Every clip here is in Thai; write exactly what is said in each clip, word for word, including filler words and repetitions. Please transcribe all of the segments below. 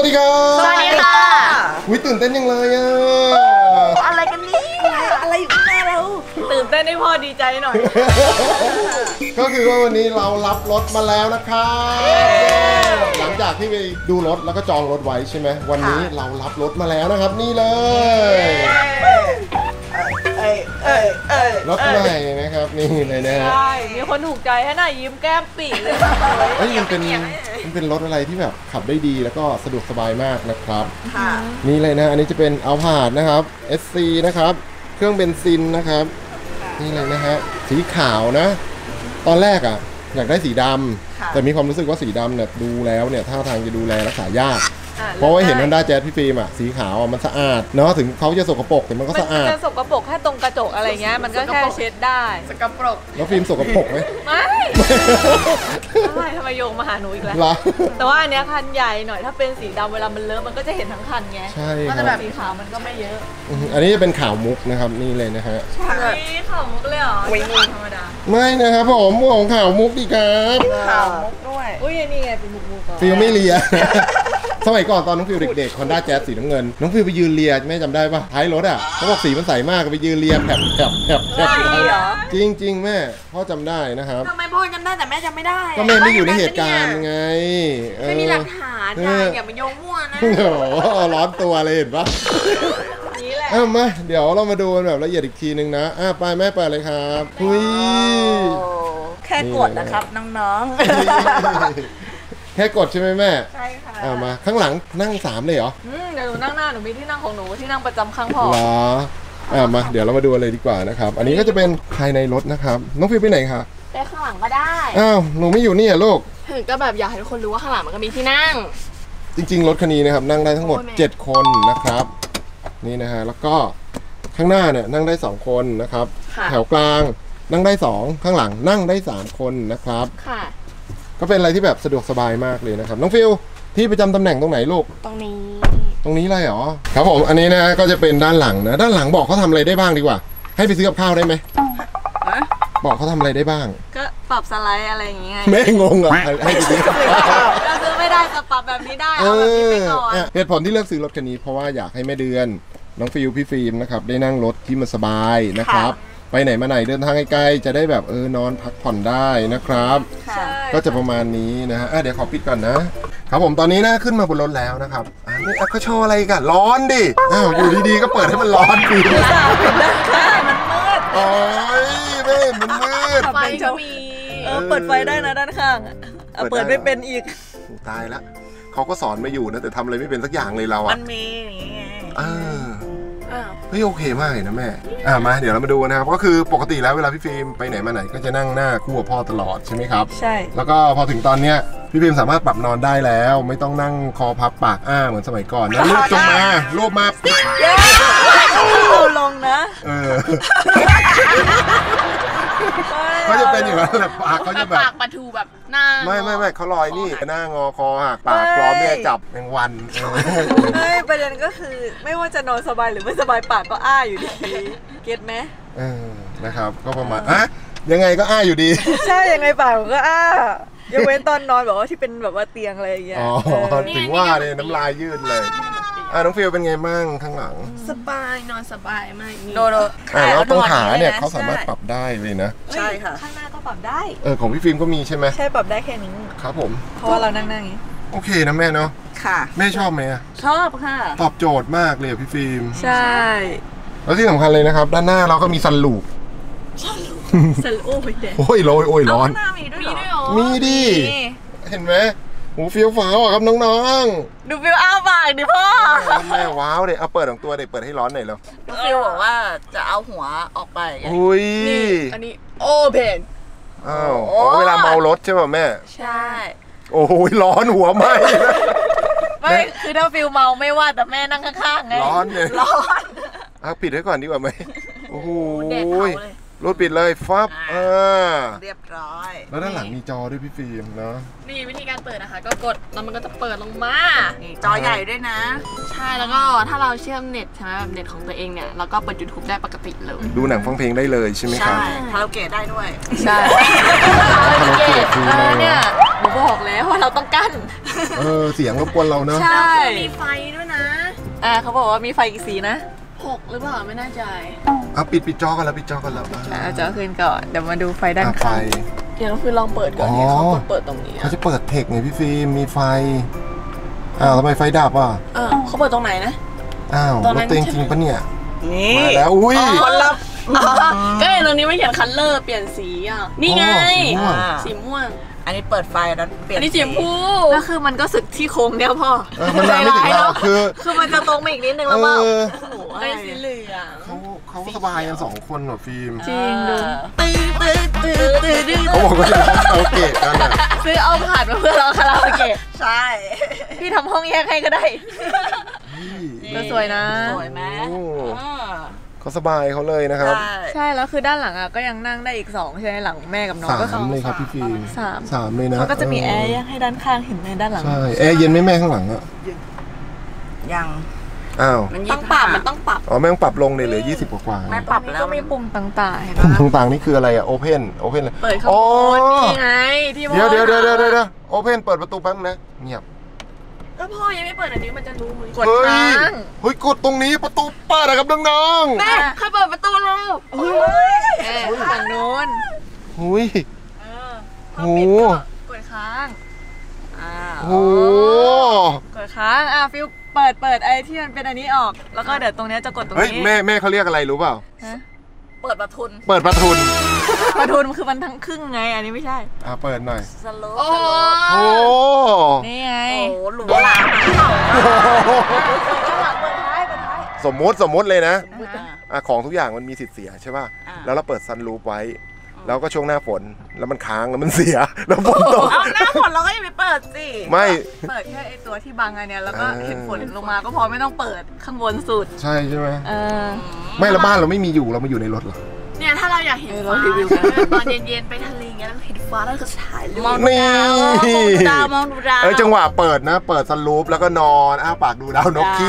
ดีครับสวัสดีค่ะวิตื่นเต้นยังเลยอ่ะอะไรกันนี่อะไรอยู่ข้างหน้าเราตื่นเต้นให้พ่อดีใจหน่อยก็คือว่าวันนี้เรารับรถมาแล้วนะครับหลังจากที่ไปดูรถแล้วก็จองรถไว้ใช่ไหมวันนี้เรารับรถมาแล้วนะครับนี่เลยรถใหม่นะครับนี่เลยนะฮะใช่มีคนถูกใจให้หน่อยยิ้มแก้มปีเลยเอ้ยมันเป็นมันเป็นรถอะไรที่แบบขับได้ดีแล้วก็สะดวกสบายมากนะครับนี่เลยนะอันนี้จะเป็นอัลพาร์ดนะครับ เอส ซี นะครับเครื่องเบนซินนะครับนี่เลยนะฮะสีขาวนะตอนแรกอ่ะอยากได้สีดำแต่มีความรู้สึกว่าสีดำเนี่ยดูแล้วเนี่ยท่าทางจะดูแลรักษายากเพราะว่าเห็น Honda Jazz พี่ฟิล์มอ่ะสีขาวมันสะอาดเนาะถึงเขาจะสกปรกแต่มันก็สะอาดมันจะสกปรกแค่ตรงกระจกอะไรเงี้ยมันก็แค่เช็ดได้สกปรกแล้วฟิล์มสกปรกไหมไม่ไม่ทำไมโยงมาหาหนูอีกแล้วแต่ว่าอันเนี้ยคันใหญ่หน่อยถ้าเป็นสีดำเวลามันเลอะมันก็จะเห็นทั้งคันไงใช่ครับแต่สีขาวมันก็ไม่เยอะอันนี้จะเป็นขาวมุกนะครับนี่เลยนะฮะใช่ขาวมุกเลยเหรอธรรมดาไม่นะครับผมของขาวมุกดีครับขาวมุกด้วยอุ้ยนี่ไงเป็นมุกมุกฟิลไม่เลียสมัยก่อนตอนน้องฟิวเด็กๆ Honda Jazz สีน้ำเงินน้องฟิวไปยืนเลียแม่จำได้ป่ะท้ายรถอ่ะเขาบอกสีมันใสมากไปยืนเลียแผลบแผลบแผลบแผลบจริงจริงแม่พ่อจำได้นะครับทำไมพ่อจำได้แต่แม่จำไม่ได้ก็แม่ไม่อยู่ในเหตุการณ์ไงไม่มีหลักฐานอย่ามาโยงมั่วนะโอ้โหร้อนตัวเลยเห็นปะนี่แหละอ่ะมาเดี๋ยวเรามาดูกันแบบละเอียดอีกทีนึงนะอ่ะไปแม่ไปเลยครับหุยแค่กดนะครับน้องแค่กดใช่ไหมแม่ใช่ค่ะอ่ามาข้างหลังนั่งสามเลยเหรออืมเดี๋ยวหนูนั่งหน้าหนูมีที่นั่งของหนูที่นั่งประจำข้างพ่อเหรออ่ามาเดี๋ยวเรามาดูเลยดีกว่านะครับอันนี้ก็จะเป็นภายในรถนะครับน้องฟิวไปไหนคะไปข้างหลังก็ได้อ้าวหนูไม่อยู่นี่อ่ะลูกถึงก็แบบอยากให้ทุกคนรู้ว่าข้างหลังมันก็มีที่นั่งจริงๆรถคันนี้นะครับนั่งได้ทั้งหมดเจ็ดคนนะครับนี่นะฮะแล้วก็ข้างหน้าเนี่ยนั่งได้สองคนนะครับแถวกลางนั่งได้สองข้างหลังนั่งได้สามคนนะครับค่ะก็เป็นอะไรที่แบบสะดวกสบายมากเลยนะครับน้องฟิวที่ประจำตำแหน่งตรงไหนลูกตรงนี้ตรงนี้เลยเหรอครับผมอันนี้นะก็จะเป็นด้านหลังนะด้านหลังบอกเขาทำอะไรได้บ้างดีกว่าให้ไปซื้อกับข้าวได้ไหมบอกเขาทำอะไรได้บ้างก็ปรับสไลด์อะไรอย่างเงี้ยแม่งงเหรอให้ไปซื้อกับข้าวเราซื้อไม่ได้จะปรับแบบนี้ได้เอาแบบนี้ไปก่อนเหตุผลที่เลือกซื้อรถคันนี้เพราะว่าอยากให้แม่เดือนน้องฟิวพี่ฟิล์มนะครับได้นั่งรถที่มันสบายนะครับไปไหนมาไหนเดินทางไกลๆจะได้แบบเออนอนพักผ่อนได้นะครับก็จะประมาณนี้นะฮะเดี๋ยวขอปิดก่อนนะครับผมตอนนี้นะขึ้นมาบนรถแล้วนะครับอันนี้เขาโชว์อะไรกันร้อนดิอ้าวอยู่ดีๆก็เปิดให้มันร้อนดิมันมืดโอ้ยไม่เห็นมันมืดไฟก็มีเออเปิดไฟได้นะด้านข้างอ่ะเปิดไม่เป็นอีกตายละเขาก็สอนมาอยู่นะแต่ทำอะไรไม่เป็นสักอย่างเลยเราอ่ะมันมีอย่างเงี้ยเฮ้ยโอเคมากเลยนะแม่อ่ามาเดี๋ยวเรามาดูนะครับก็คือปกติแล้วเวลาพี่ฟิล์มไปไหนมาไหนก็จะนั่งหน้าคู่กับพ่อตลอดใช่ไหมครับใช่แล้วก็พอถึงตอนเนี้ยพี่ฟิล์มสามารถปรับนอนได้แล้วไม่ต้องนั่งคอพับปากอ้าเหมือนสมัยก่อนนะรูปจงมารูปมาเอาลงนะเออเขาจะเป็นอย่างนั้นแหละปากเขาจะแบบปากปะทูแบบหน้าไม่ไม่ไม่เขาลอยนี่หน้างอคอหักปากพร้อมที่จะจับแมงวันไม่ประเด็นก็คือไม่ว่าจะนอนสบายหรือไม่สบายปากก็อ้าอยู่ดีเก็ตไหมเออนะครับก็ประมาณอ่ะยังไงก็อ้าอยู่ดีใช่ยังไงปากก็อ้ายกเว้นตอนนอนแบบว่าที่เป็นแบบว่าเตียงอะไรอย่างเงี้ยอ๋อถึงว่าเนี่ยน้ำลายยืดเลยอ่ะน้องฟิลเป็นไงมั่งข้างหลังสบายนอนสบายมากโดโดอ่ะแล้วตรงขาเนี่ยเขาสามารถปรับได้เลยนะใช่ค่ะข้างหน้าก็ปรับได้เออของพี่ฟิล์มก็มีใช่ไหมใช่ปรับได้แค่นี้ครับผมเพราะว่าเรานั่งนั่งอย่างนี้โอเคนะแม่เนาะค่ะแม่ชอบไหมชอบค่ะตอบโจทย์มากเลยพี่ฟิล์มใช่แล้วที่สำคัญเลยนะครับด้านหน้าเราก็มีซันลูปซันลูปโอ้ยร้อนโอ้ยร้อนมีด้วยเหรอมีดิเห็นไหมหูฟิวฟ้าวอ่ะครับน้องๆดูฟิวอ้าปากดิพ่อแม่ว้าวเลยเอาเปิดของตัวเด็กเปิดให้ร้อนหน่อยแล้วฟิวบอกว่าจะเอาหัวออกไปอุ้ยอันนี้โอเพนอ้าวเวลาเมารถใช่ป่ะแม่ใช่โอ้ยร้อนหัวไหมไม่คือถ้าฟิวเมาไม่ว่าแต่แม่นั่งข้างๆไงร้อนเลยร้อนเอาปิดไว้ก่อนดีกว่าไหมโอ้โหรถปิดเลยฟับอ่าเรียบร้อยแล้วด้านหลังมีจอด้วยพี่ฟิล์มเนาะนี่วิธีการเปิดนะคะก็กดแล้วมันก็จะเปิดลงมานี่จอใหญ่ด้วยนะใช่แล้วก็ถ้าเราเชื่อมเน็ตใช่ไหมแบบเน็ตของตัวเองเนี่ยเราก็เปิด ยูทูบ ได้ปกติเลยดูหนังฟังเพลงได้เลยใช่ไหมครับใช่คาราโอเกะได้ด้วยใช่คาราโอเกะเนี่ยหนูบอกแล้วว่าเราต้องกั้นเออเสียงรบกวนเราเนอะใช่มีไฟด้วยนะอ่าเขาบอกว่ามีไฟกี่สีนะหกหรือเปล่าไม่แน่ใจอ่ะปิดปิดจอกันแล้วปิดจอกันแล้วเอาจอขึ้นก่อนเดี๋ยวมาดูไฟด้านข้างเดี๋ยวน้องฟิลลองเปิดก่อนเนี่ยเขาเปิดตรงนี้เขาจะเปิดเทคไงพี่ฟิล์มมีไฟอ้าวทำไมไฟดับอ่ะเออเขาเปิดตรงไหนนะอ้าวรถเต็งจริงปะเนี่ยนี่มาแล้วอุ้ยคนละก็เห็นตรงนี้ไม่เขียนคัลเลอร์เปลี่ยนสีอ่ะนี่ไงสีม่วงอันนี้เปิดไฟแล้วเปลี่ยนอันนี้สีชมพูก็คือมันก็สึกที่โค้งเนี่ยพ่อมันมาไม่ถึงเราคือคือมันจะตรงไปอีกนิดนึงแล้วเปล่าไอ้สีเหลืองเขาเขาสบายกันสองคนเหรอฟิล์มจริงดูตื้อตื้อตื้อตื้อเขาบอกว่าจะร้องคาราโอเกะกันอ่ะซื้อเอาผ่านมาเพื่อร้องคาราโอเกะใช่พี่ทำห้องแยกให้ก็ได้ก็สวยนะสวยไหมเขาสบายเขาเลยนะครับใช่แล้วคือด้านหลังอ่ะก็ยังนั่งได้อีกสองใช่ไหมหลังแม่กับน้องก็สามเลยครับพี่ฟิล์มสามสามเลยนะเขาก็จะมีแอร์ให้ด้านข้างเห็นในด้านหลังใช่แอร์เย็นไหมแม่ข้างหลังอ่ะยังอ้าวมันต้องปรับมันต้องปรับอ๋อแม่ต้องปรับลงเลยเหลือยี่สิบกว่าแม่ปรับแล้วก็มีปุ่มต่างๆเห็นไหมปุ่มต่างๆนี่คืออะไรอ่ะโอเพนโอเพนเลยเปิดข้างบนนี่ไงที่เดี๋ยวเดี๋ยวเดี๋ยวเดี๋ยวเดี๋ยวโอเพนเปิดประตูแป๊บนะเงียบแล้วพ่อยังไม่เปิดอันนี้มันจะรู้มือกดค้างเฮ้ยกดตรงนี้ประตูเปิดนะครับน้องๆแม่ใครเปิดประตูเราเฮ้ยฝั่งโน้นหุยโอ้กดค้างอ่าโอ้กดค้างอ่ะฟิวเปิดเปิดไอ้ที่มันเป็นอันนี้ออกแล้วก็เดี๋ยวตรงนี้จะกดตรงนี้เฮ้ยแม่แม่เขาเรียกอะไรรู้เปล่าเปิดประทุนเปิดประทุนประทุนคือมันทั้งครึ่งไงอันนี้ไม่ใช่อ่ะเปิดหน่อยสโลว์โอ้โหนี่ไงโอ้หรูหราสมมติสมมติเลยนะอ่ะของทุกอย่างมันมีสิทธิ์เสียใช่ป่ะแล้วเราเปิดซันรูฟไว้แล้วก็ช่วงหน้าฝนแล้วมันค้างแล้วมันเสียแล้วฝนตกเอาหน้าฝนเราก็อย่าไปเปิดสิไม่เปิดแค่ไอตัวที่บังไงเนี่ยแล้วก็เห็นฝนลงมาก็พอไม่ต้องเปิดข้างบนสุดใช่ใช่ไหมเออไม่ละบ้านเราไม่มีอยู่เรามาอยู่ในรถหรอเนี่ยถ้าเราอยากเห็นฟ้าตอนเย็นๆไปทะเลเงี้ยเราเห็นฟ้าแล้วก็ถ่ายรูปมองดูดาวมองดูดาวเออจังหวะเปิดนะเปิดซันรูฟแล้วก็นอนอ้าปากดูดาวนกขี้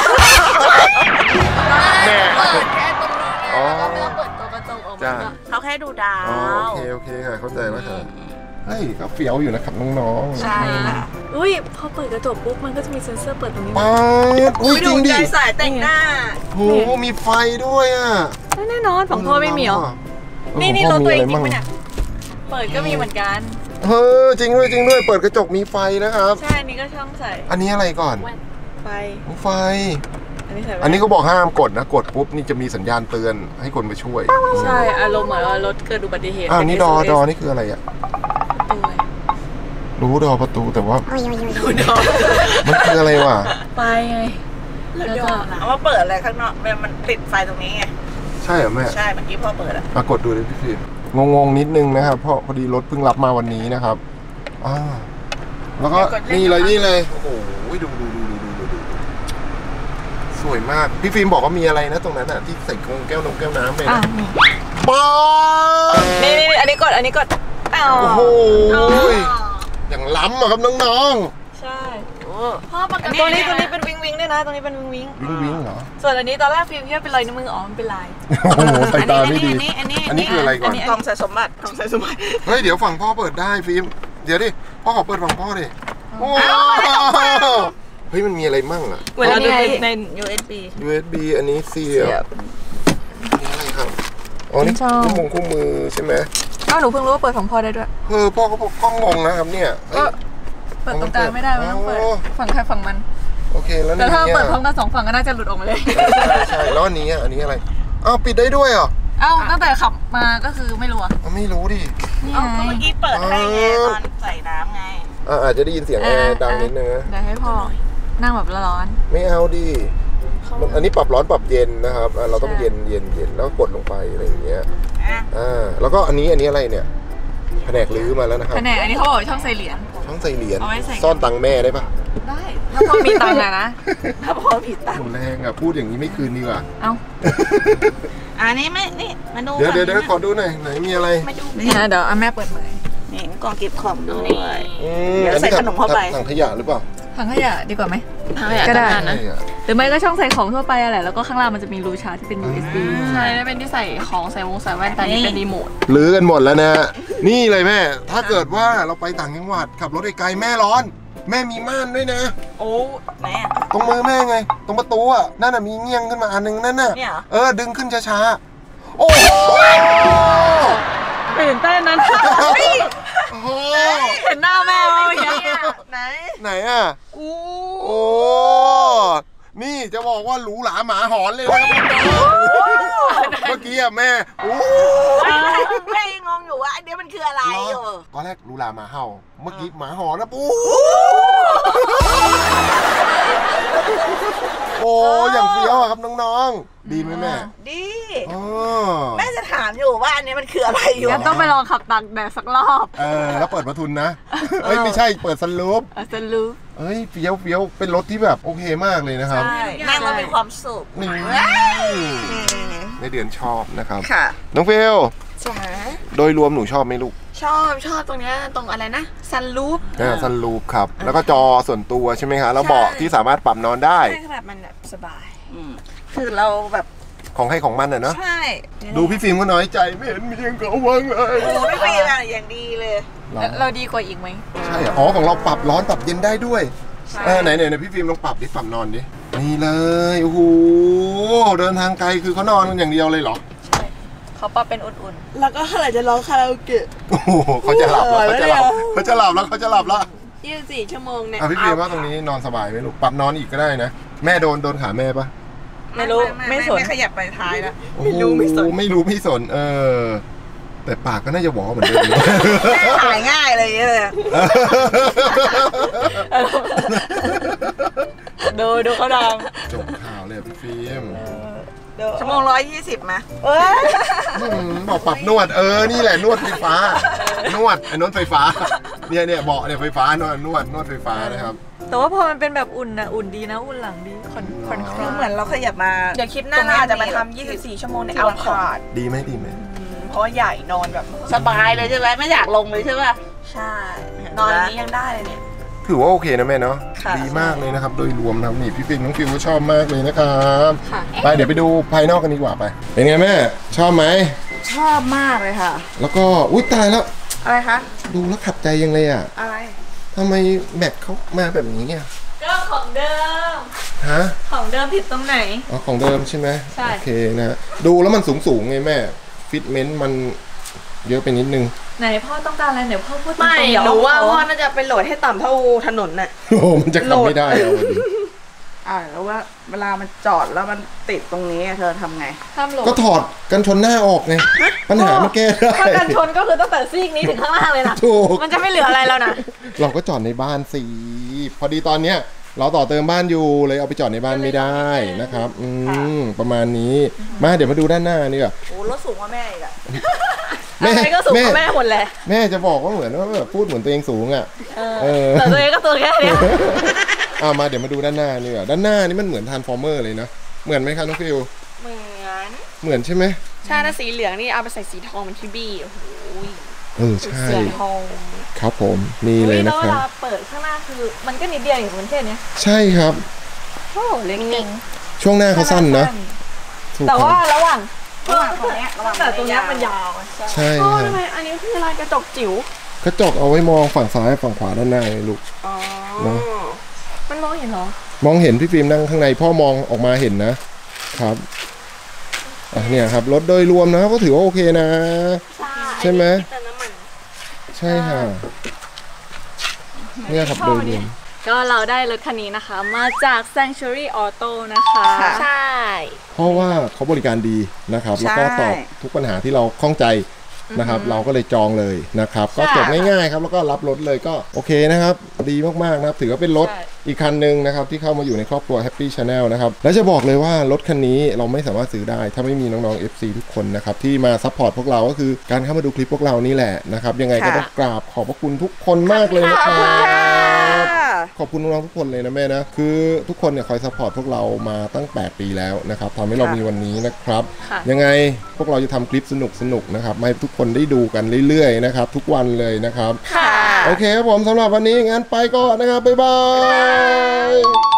แม่เปิดแค่ตรงนี้ไงเราไม่ต้องเปิดตัวกระจกออกมาเขาแค่ดูดาวโอเคโอเคค่ะเข้าใจแล้วค่ะเฮ้ยก็เฟี้ยวอยู่นะครับน้องๆใช่อุ้ยพอเปิดกระจกปุ๊บมันก็จะมีเซ็นเซอร์เปิดตรงนี้ป๊าดอุ้ยจริงดิสายแต่งหน้าโหมีไฟด้วยอ่ะแน่นอนของพ่อไม่มีหรอนี่นี่รถตัวเองจริงไหมเนี่ยเปิดก็มีเหมือนกันเฮ้ยจริงด้วยจริงด้วยเปิดกระจกมีไฟนะครับใช่อันนี้ก็ช่องใส่อันนี้อะไรก่อนไฟไฟอันนี้เขาบอกห้ามกดนะกดปุ๊บนี่จะมีสัญญาณเตือนให้คนมาช่วยใช่อารมณ์เหมือนว่ารถเกิดอุบัติเหตุอ่านี่ดอดอนี่คืออะไรอ่ะรู้ดอประตูแต่ว่ามันคืออะไรวะไฟไงแล้วก็เอามาเปิดอะไรข้างนอกมันติดไฟตรงนี้ไงใช่เหรอแม่ใช่เมื่อกี้พ่อเปิดอ่ะมากดดูเลยพี่ฟิล์มงงๆนิดนึงนะครับเพราะพอดีรถเพิ่งรับมาวันนี้นะครับอ่าแล้วก็นี่เลยนี่เลยโอ้โหดูดูดูดูดูดูสวยมากพี่ฟิล์มบอกว่ามีอะไรนะตรงนั้นอ่ะที่ใส่กงแก้วนมแก้วน้ำเลยป๊านี่นี่อันนี้กดอันนี้กดโอ้โหอย่างล้ำอะครับน้องๆใช่พ่อปกติตัวนี้ตัวนี้เป็นวิงวิงด้วยนะตัวนี้เป็นวิงวิงวิงวิงเหรอส่วนอันนี้ตอนแรกฟิล์มคิดว่าเป็นรอยนิ้วมืออ๋อมันเป็นลายโอ้โหใส่ตาไม่ดีอันนี้อันนี้คืออะไรก่อนกล่องใส่สมบัติกล่องใส่สมบัติเฮ้ยเดี๋ยวฝั่งพ่อเปิดได้ฟิล์มเดี๋ยวดิพ่อขอเปิดฝั่งพ่อดิโอ้เฮ้ยมันมีอะไรมั่งอ่ะเวลาดูในยู เอส บียู เอส บี อันนี้เสียบนี่อะไรครับอ๋อนี่คู่มือคู่มือใช่ไหมอ้าวหนูเพิ่งรู้ว่าเปิดของพ่อได้ด้วยเออพ่อเขาบอกกล้องงงนะครับเนี่ยเปิดตรงกลางไม่ได้มันต้องเปิดฝั่งใครฝั่งมันโอเคแล้วแต่ถ้าเปิดพร้อมกันสองฝั่งก็น่าจะหลุดออกมาเลยใช่แล้วอันนี้อ่ะอันนี้อะไรอ้าวปิดได้ด้วยเหรออ้าวตั้งแต่ขับมาก็คือไม่รู้อ่ะไม่รู้ดิเอาเมื่อกี้เปิดให้ไงตอนใส่น้ำไงอ่าอาจจะได้ยินเสียงแอร์ดังนิดนึงนะเดี๋ยวให้พ่อนั่งแบบร้อนไม่เอาดิอันนี้ปรับร้อนปรับเย็นนะครับเราต้องเย็นเย็นเย็นแล้วกดลงไปอะไรอย่างเงี้ยอ่าแล้วก็อันนี้อันนี้อะไรเนี่ยแผนกลื้อมาแล้วนะครับแผนกอันนี้เขาบอกช่องใส่เหรียญช่องใส่เหรียญซ่อนตังค์แม่ได้ปะได้ถ้าพ่อมีตังค์นะถ้าพ่อมีตังค์แรงอ่ะพูดอย่างนี้ไม่คืนดีกว่าเอ้าอันนี้ไม่นี่มาดูเดี๋ยวเดี๋ยวเดี๋ยวขอดูหน่อยไหนมีอะไรมาดูนี่เดี๋ยวแม่เปิดมานี่กล่องเก็บของด้วยเดี๋ยวใส่ขนมเข้าไปถังขยะหรือเปล่าถังขยะดีกว่าไหมถังขยะก็ได้นะหรือไม่ก็ช่องใส่ของทั่วไปอะไรแล้วก็ข้างล่างมันจะมีรูชาร์จที่เป็น ยู เอส บี ใช่แล้วเป็นที่ใส่ของใส่วงใส่แว่นแต่นี่เป็นรีโมทลื้อกันหมดแล้วนะนี่เลยแม่ถ้าเกิดว่าเราไปต่างจังหวัดขับรถไกลๆแม่ร้อนแม่มีม่านด้วยนะโอ้ไหนอะตรงมือแม่ไงตรงประตูอ่ะนั่นน่ะมีเงี้ยงขึ้นมาอันนึงนั่นน่ะเนี่ยเหรอเออดึงขึ้นช้าๆโอ้โหตื่นเต้นนั้นโอ้โหเห็นหน้าแม่ว่าเมื่อกี้ไหนไหนอ่ะอู้โอ้นี่จะบอกว่าหรูหราหมาหอนเลยนะครับเมื่อกี้อะแม่โอ้แม่ยังงงอยู่ว่าอันนี้มันคืออะไรอยู่ตอนแรกหรูหราหมาเห่าเมื่อกี้หมาหอนนะปูโอ้อย่างเฟี้ยวอะครับน้องๆดีไหมแม่ดีอ๋อแม่จะถามอยู่ว่าอันนี้มันคืออะไรอยู่งั้นต้องไปลองขับตักแดดสักรอบเออแล้วเปิดประทุนนะเอ้ยไม่ใช่เปิดซันรูฟอาจจะรู้เอ้ยเฟี้ยวเฟี้ยวเป็นรถที่แบบโอเคมากเลยนะครับใช่นั่งแล้วมีความสุขนี่นี่ในเดือนชอบนะครับค่ะน้องเฟลจ๋าโดยรวมหนูชอบไหมลูกชอบชอบตรงเนี้ยตรงอะไรนะซันรูฟอ่าซันรูฟครับแล้วก็จอส่วนตัวใช่ไหมคะแล้วเบาะที่สามารถปรับนอนได้ให้แบบมันแบบสบายอืมคือเราแบบของให้ของมันอ่ะเนาะใช่ดูพี่ฟิล์มก็น้อยใจไม่เห็นมีเองเขาวังเลยโอ้ไม่เป็นอะไรอย่างดีเลยเหรอเราดีกว่าอีกไหมใช่เหรออ๋อของเราปรับร้อนปรับเย็นได้ด้วยเออไหนไหนไหนพี่ฟิล์มลองปรับดิปรับนอนดินี่เลยโอ้โหเดินทางไกลคือเขานอนกันอย่างเดียวเลยเหรอใช่เขาปรับเป็นอุ่นแล้วก็เมื่อไหร่จะร้องคาราโอเกะโอ้โหเขาจะหลับแล้วเขาจะหลับเขาจะหลับแล้วเขาจะหลับแล้วๆยี่สิบสี่ชั่วโมงเนี่ยอ่ะพี่ฟิล์มว่าตรงนี้นอนสบายไหมลูกปรับนอนอีกก็ได้นะแม่โดนโดนขาแม่ปะไม่รู้ไม่สนไม่ขยับไปท้ายแล้วไม่รู้ไม่สนไม่รู้ไม่สนเออแต่ปากก็น่าจะหวอเหมือนเดิมหายง่ายเลยเลยดูดูเขาดังจบข่าวเลยพี่ฟิล์มชั่วโมงร้อยยี่สิบไหมเอ้ยอืมบอกปรับนวดเออนี่แหละนวดไฟฟ้า นวดไอ้นวดไฟฟ้าเนี่ยเนี่ยเบาะเนี่ยไฟฟ้านวดนวดนวดไฟฟ้านะครับแต่ว่าพอมันเป็นแบบอุ่นนะอุ่นดีนะอุ่นหลังดีคอนคอนคลเหมือนเราขยับมาเดี๋ยวคลิปหน้าเราอาจจะมาทำยี่สิบสี่ ชั่วโมงในเอาพาร์ดดีไหมดีไหมเพราะว่าใหญ่นอนแบบสบายเลยใช่ไหมไม่อยากลงเลยใช่ป่ะใช่ นอนอย่างนี้ยังได้เลยเนี่ยถือว่าโอเคนะแม่เนาะค่ะดีมากเลยนะครับ โดยรวมนะครับนี่พี่ฟิล์มน้องฟิล์มก็ชอบมากเลยนะครับค่ะไปเดี๋ยวไปดูภายนอกกันดีกว่าไปเป็นไงแม่ชอบไหมชอบมากเลยค่ะแล้วก็อุ้ยตายแล้วอะไรคะดูแล้วขับใจยังเลยอ่ะอะไรทำไมแม็กเขามาแบบนี้เนี่ยก็ของเดิมฮะของเดิมผิดตรงไหนอ๋อของเดิมใช่ไหมใช่โอเคนะดูแล้วมันสูงสูงๆไงแม่ฟิตเมนต์มันเยอะไปนิดนึงไหนพ่อต้องการอะไรเดี๋ยวพ่อพูดตรงไม่ๆเดี๋ยวรู้ว่าเอพ่อน่าจะไปโหลดให้ต่ำเท่าถนนน่ะโอ้โหมันจะขับไม่ได้เอาดิอ่าแล้วว่าเวลามันจอดแล้วมันติดตรงนี้เธอทำไงห้ามหลบก็ถอดกันชนหน้าออกไงปัญหามันแก้ได้ถ้ากันชนก็คือตั้งแต่ซีกนี้ถึงข้างล่างเลยนะถูกมันจะไม่เหลืออะไรแล้วนะเราก็จอดในบ้านสิพอดีตอนเนี้ยเราต่อเติมบ้านอยู่เลยเอาไปจอดในบ้านไม่ได้นะครับอืมประมาณนี้มาเดี๋ยวมาดูด้านหน้านี่ก่อนโอ้รถสูงกว่าแม่อีกอะอะไรก็สูงกว่าแม่หมดเลยแม่จะบอกว่าเหมือนว่าแบบพูดเหมือนตัวเองสูงอ่ะ เออแต่ตัวเองก็ตัวแค่เนี้ยเอามาเดี๋ยวมาดูด้านหน้านี่ก่อนด้านหน้านี่มันเหมือนทรานส์ฟอร์เมอร์เลยนะเหมือนไหมครับน้องฟิวเหมือนเหมือนใช่ไหมใช่ถ้าสีเหลืองนี่เอาไปใส่สีทองเป็นที่บี้โอ้โหเออใช่สีทองครับผมนี่เลยแล้นะวคเวรับลาเปิดข้างหน้าคือมันก็นิดเดียวอย่างเหมือนแค่เนี้ยใช่ครับโอ้เล็กจริงช่วงหน้าเขาสั้นนะถูกแต่คว่ารับระหว่างระหว่างตรงเนี้ยระหว่างแต่ตรงเนี้ยมันยาวใช่โอ้ครัทำบไมอันนี้คือลายกระจกจิ๋วกระจกเอาไว้มองฝั่งซ้ายฝั่งขวาด้านหน้าเลยลูกอ๋อเนอะมันมองเห็นเหรอมองเห็นพี่ฟิล์มนั่งข้างในพ่อมองออกมาเห็นนะครับอ่ะเนี่ยครับรถโดยรวมนะก็ถือว่าโอเคนะใช่ใช่ไหมเติมน้ำมันใช่ค่ะเนี่ยครับโดยรวมก็เราได้รถคันนี้นะคะ มาจาก Sanctuary Auto นะคะใช่เพราะว่าเขาบริการดีนะครับ แล้วก็ตอบทุกปัญหาที่เราข้องใจนะครับ เราก็เลยจองเลยนะครับ ก็จบง่ายๆครับแล้วก็รับรถเลยก็โอเคนะครับ ดีมากๆนะครับถือว่าเป็นรถอีกคันหนึ่งนะครับที่เข้ามาอยู่ในครอบครัว Happy Channel นะครับและจะบอกเลยว่ารถคันนี้เราไม่สามารถซื้อได้ถ้าไม่มีน้องๆ เอฟ ซี ทุกคนนะครับที่มาซัพพอร์ตพวกเราก็คือการเข้ามาดูคลิปพวกเรานี่แหละนะครับยังไงก็ต้องกราบขอบพระคุณทุกคนมากเลยนะครับขอบคุณน้องๆทุกคนเลยนะแม่นะคือทุกคนเนี่ยคอยซัพพอร์ตพวกเรามาตั้งแปดปีแล้วนะครับทำให้เรามีวันนี้นะครับค่ะยังไงพวกเราจะทำคลิปสนุกๆนะครับมาให้ทุกคนได้ดูกันเรื่อยๆนะครับทุกวันเลยนะครับค่ะโอเคครับผมสำหรับวันนี้งั้นไปก่อนนะครับ บ๊ายบาย